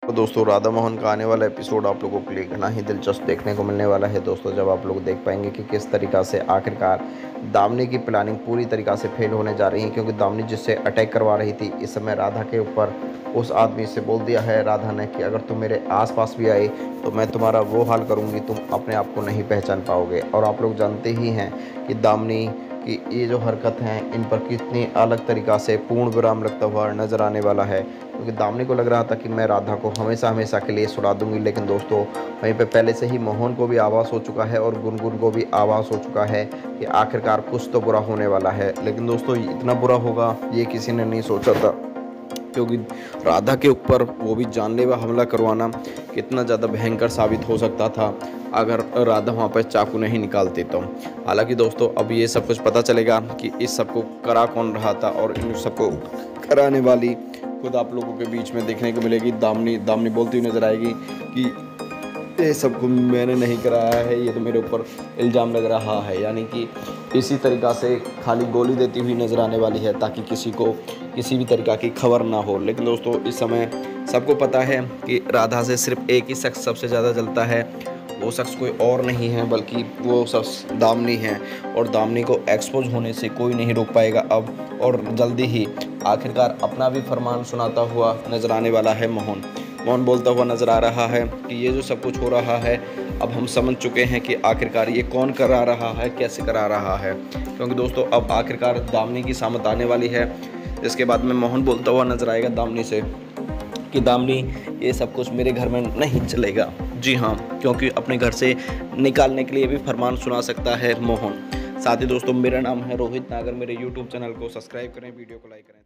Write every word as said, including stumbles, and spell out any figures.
तो दोस्तों राधा मोहन का आने वाला एपिसोड आप लोगों के लिए घना ही दिलचस्प देखने को मिलने वाला है दोस्तों। जब आप लोग देख पाएंगे कि किस तरीक़ा से आखिरकार दामिनी की प्लानिंग पूरी तरीक़ा से फेल होने जा रही है, क्योंकि दामिनी जिससे अटैक करवा रही थी इस समय राधा के ऊपर उस आदमी से बोल दिया है राधा ने कि अगर तुम मेरे आसपास भी आए तो मैं तुम्हारा वो हाल करूँगी, तुम अपने आप को नहीं पहचान पाओगे। और आप लोग जानते ही हैं कि दामिनी कि ये जो हरकत हैं इन पर कितनी अलग तरीक़ा से पूर्ण विराम लगता हुआ नज़र आने वाला है, क्योंकि दामिनी को लग रहा था कि मैं राधा को हमेशा हमेशा के लिए सुला दूंगी। लेकिन दोस्तों वहीं पे पहले से ही मोहन को भी आभास हो चुका है और गुनगुन को भी आभास हो चुका है कि आखिरकार कुछ तो बुरा होने वाला है। लेकिन दोस्तों इतना बुरा होगा ये किसी ने नहीं सोचा था, क्योंकि राधा के ऊपर वो भी जानलेवा हमला करवाना कितना ज़्यादा भयंकर साबित हो सकता था अगर राधा वहाँ पर चाकू नहीं निकालती तो। हालांकि दोस्तों अब ये सब कुछ पता चलेगा कि इस सब को करा कौन रहा था, और इन सबको कराने वाली खुद आप लोगों के बीच में देखने को मिलेगी। दामिनी दामिनी बोलती हुई नजर आएगी कि ये सब को मैंने नहीं कराया है, ये तो मेरे ऊपर इल्ज़ाम लग रहा है। यानी कि इसी तरीक़ा से खाली गोली देती हुई नज़र आने वाली है ताकि किसी को किसी भी तरीक़ा की खबर ना हो। लेकिन दोस्तों इस समय सबको पता है कि राधा से सिर्फ एक ही शख्स सबसे ज़्यादा जलता है, वो शख्स कोई और नहीं है बल्कि वो शख्स दामिनी है। और दामिनी को एक्सपोज होने से कोई नहीं रोक पाएगा अब, और जल्दी ही आखिरकार अपना भी फरमान सुनाता हुआ नज़र आने वाला है मोहन। मोहन बोलता हुआ नज़र आ रहा है कि ये जो सब कुछ हो रहा है अब हम समझ चुके हैं कि आखिरकार ये कौन करा रहा है, कैसे करा रहा है। क्योंकि दोस्तों अब आखिरकार दामिनी की सामत आने वाली है। इसके बाद में मोहन बोलता हुआ नज़र आएगा दामिनी से कि दामिनी ये सब कुछ मेरे घर में नहीं चलेगा। जी हाँ, क्योंकि अपने घर से निकालने के लिए भी फरमान सुना सकता है मोहन। साथ ही दोस्तों मेरा नाम है रोहित नागर, मेरे यूट्यूब चैनल को सब्सक्राइब करें, वीडियो को लाइक करें।